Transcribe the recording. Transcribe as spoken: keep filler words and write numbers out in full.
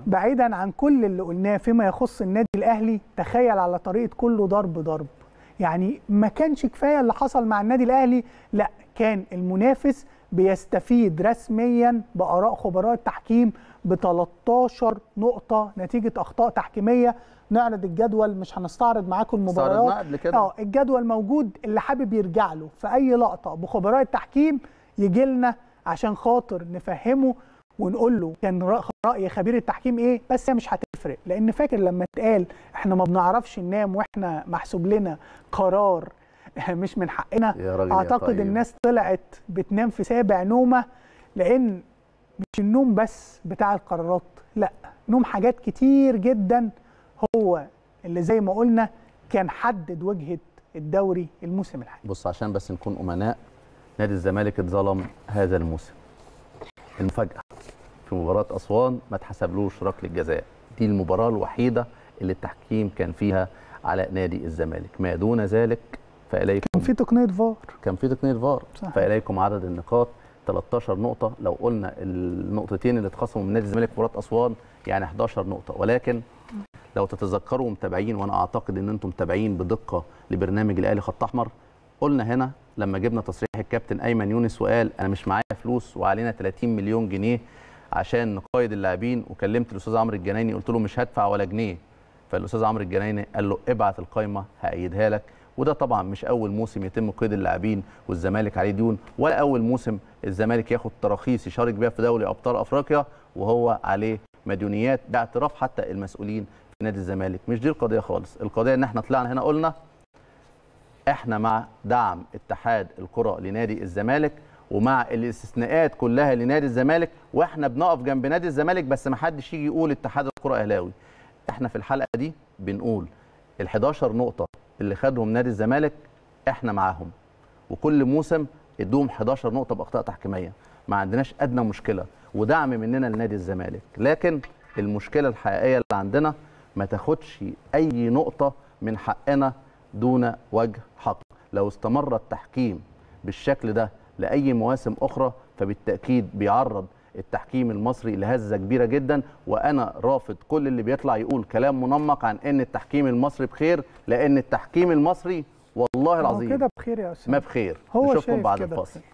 بعيدا عن كل اللي قلناه فيما يخص النادي الاهلي، تخيل على طريقه كله ضرب ضرب. يعني ما كانش كفايه اللي حصل مع النادي الاهلي، لا كان المنافس بيستفيد رسميا باراء خبراء التحكيم ب تلتاشر نقطه نتيجه اخطاء تحكيميه. نعرض الجدول، مش هنستعرض معاكم المباريات. اه الجدول موجود، اللي حابب يرجع له في اي لقطه بخبراء التحكيم يجي لنا عشان خاطر نفهمه ونقول له كان راي خبير التحكيم ايه. بس هي مش هتفرق، لان فاكر لما اتقال احنا ما بنعرفش ننام واحنا محسوب لنا قرار مش من حقنا، اعتقد طيب. الناس طلعت بتنام في سابع نومه، لان مش النوم بس بتاع القرارات، لا نوم حاجات كتير جدا هو اللي زي ما قلنا كان حدد وجهه الدوري الموسم الحالي. بص عشان بس نكون امناء، نادي الزمالك اتظلم هذا الموسم. المفاجاه في مباراه اسوان ما اتحسبلوش ركله جزاء، دي المباراه الوحيده اللي التحكيم كان فيها على نادي الزمالك. ما دون ذلك فاليكم كان في تقنيه فار كان في تقنيه فار فاليكم عدد النقاط تلتاشر نقطه. لو قلنا النقطتين اللي اتخصموا من نادي الزمالك في مباراه اسوان يعني حداشر نقطه. ولكن لو تتذكروا متابعين، وانا اعتقد ان انتم متابعين بدقه لبرنامج الاهلي خط احمر، قلنا هنا لما جبنا تصريح الكابتن ايمن يونس وقال انا مش معايا فلوس وعلينا تلاتين مليون جنيه عشان نقايد اللاعبين، وكلمت الاستاذ عمرو الجنايني قلت له مش هدفع ولا جنيه، فالاستاذ عمرو الجنايني قال له ابعت القايمه هايدها لك. وده طبعا مش اول موسم يتم قيد اللاعبين والزمالك عليه ديون، ولا اول موسم الزمالك ياخد تراخيص يشارك بيها في دوري ابطال افريقيا وهو عليه مديونيات باعتراف حتى المسؤولين في نادي الزمالك. مش دي القضيه خالص، القضيه ان احنا طلعنا هنا قلنا احنا مع دعم اتحاد الكره لنادي الزمالك ومع الاستثناءات كلها لنادي الزمالك، واحنا بنقف جنب نادي الزمالك، بس ما حدش يجي يقول اتحاد الكره اهلاوي. احنا في الحلقه دي بنقول ال حداشر نقطه اللي خدهم نادي الزمالك احنا معاهم، وكل موسم ادوهم حداشر نقطه باخطاء تحكيميه، ما عندناش ادنى مشكله ودعم مننا لنادي الزمالك. لكن المشكله الحقيقيه اللي عندنا ما تاخدش اي نقطه من حقنا دون وجه حق. لو استمر التحكيم بالشكل ده لاي مواسم اخرى فبالتاكيد بيعرض التحكيم المصري لهزه كبيره جدا. وانا رافض كل اللي بيطلع يقول كلام منمق عن ان التحكيم المصري بخير، لان التحكيم المصري والله العظيم كده بخير يا استاذ، ما بخير. هو نشوفكم بعد الفاصل.